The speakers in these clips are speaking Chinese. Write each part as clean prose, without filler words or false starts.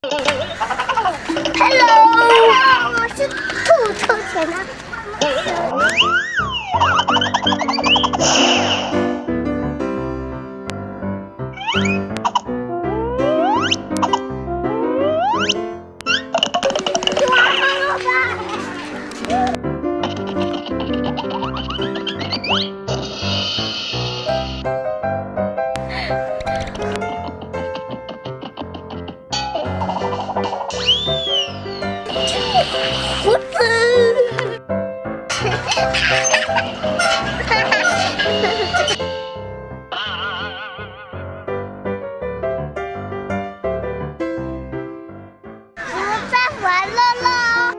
Hello， 我是兔兔钱啊。胡子，我们在玩乐乐。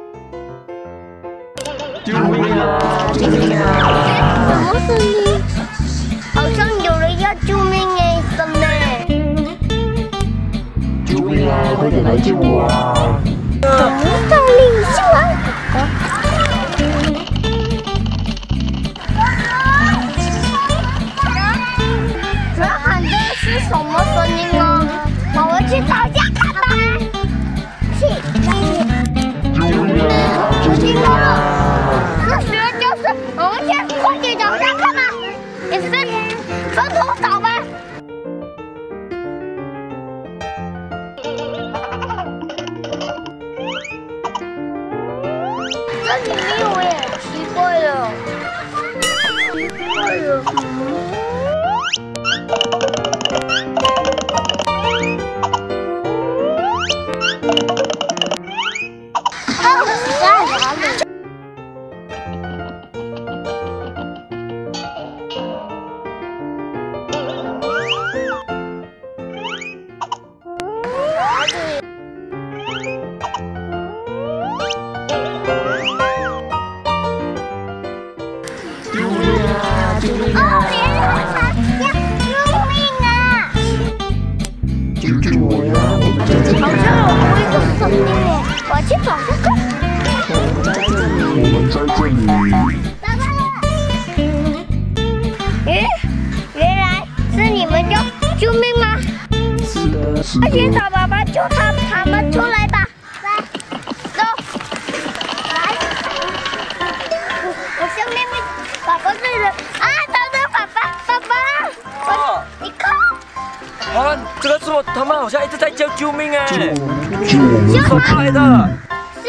救命啊！救命啊！ 什么声音？好像有人要救命哎，真的！ 救命啊！快点来救我啊！ 动力救啊！这喊的是什么声音啊？我们去找一下看吧。去， 救命啊！救命啊！ 这时候就是我们先快点找一下看吧。也是分头找吧。这里没有耶，奇怪了，奇怪了。 救救我呀！我们在这里。 好像有多一个声音耶，我去找看看。 我们在这里。 找到了。咦，原来是你们要救命吗？ 是的，是快去的。 找爸爸救他们出来吧。来，走。来，我向妹妹，爸爸这人啊，找到爸爸，你看。 啊，这个是我，他们好像一直在叫救命哎！ 救我们！ 怎么来的？ 是，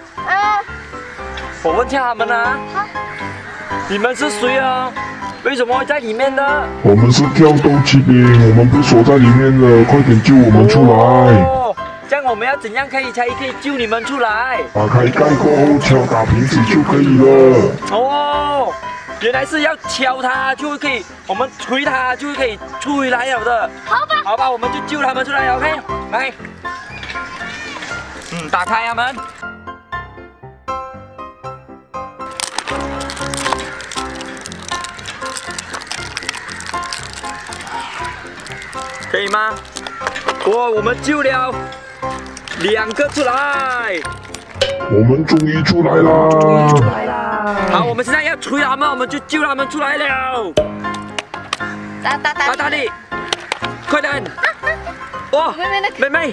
我问下他们啊，你们是谁啊？为什么会在里面呢？ 我们是跳斗骑兵，我们被锁在里面了，快点救我们出来！ 哦，这样我们要怎样才可以救你们出来？ 打开盖过后敲打瓶子就可以了。 哦，原来是要敲它就可以，我们捶它就可以出来了的。 好吧， 好吧，我们就救他们出来了 ，OK？ 来，打开他们。可以吗？哇，我们救了2个出来。 我们终于出来啦！ 好，我们现在要捶他们，我们就救他们出来了。大力，快点！哇，妹妹，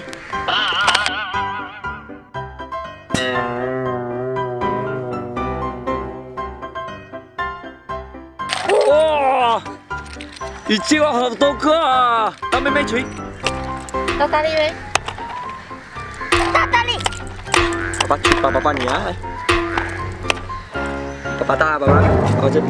哇，你救了好多个啊！让妹妹捶。 大力嘞，大力。 爸爸你啊，来，爸爸，我这里。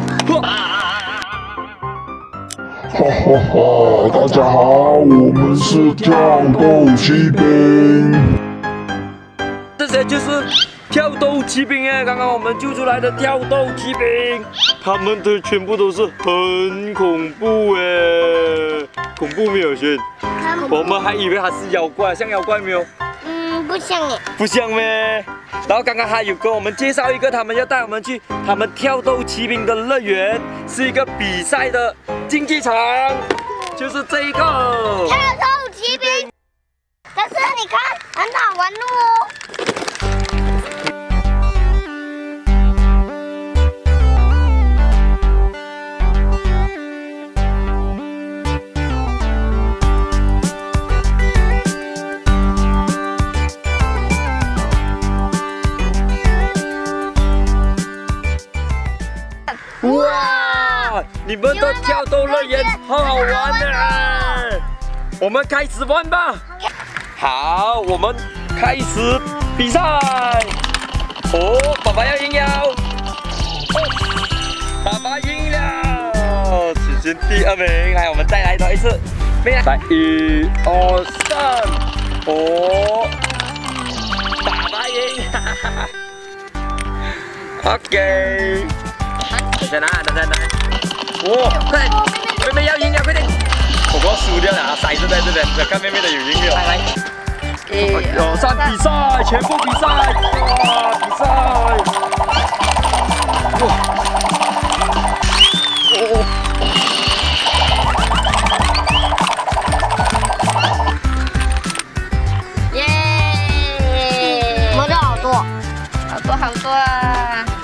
哈哈哈！大家好，我们是跳斗骑兵。 这些就是跳斗骑兵哎，刚刚我们救出来的跳斗骑兵，他们的全部都是很恐怖哎，恐怖没有轩？我们还以为他是妖怪，像妖怪没有？ 不像耶。 不像咩？然后刚刚还有跟我们介绍一个，他们要带我们去他们跳斗骑兵的乐园，是一个比赛的竞技场，就是这一个跳斗骑兵。但是你看，很好玩哦。 你们的跳豆乐园好好玩呢。我们开始玩吧。好，我们开始比赛。哦，爸爸要赢了。爸爸赢了，子君第2名。来，我们再来多一次。来，1、2、3。哦，爸爸赢。OK。等下拿，哦，快点，妹妹要赢了，快点！我哥输掉了，骰子在这边，要看妹妹的有赢没有。来，1、2、3，比赛，全部比赛，哇，比赛！哇！哦！ 耶！摸到好多， 好多啊！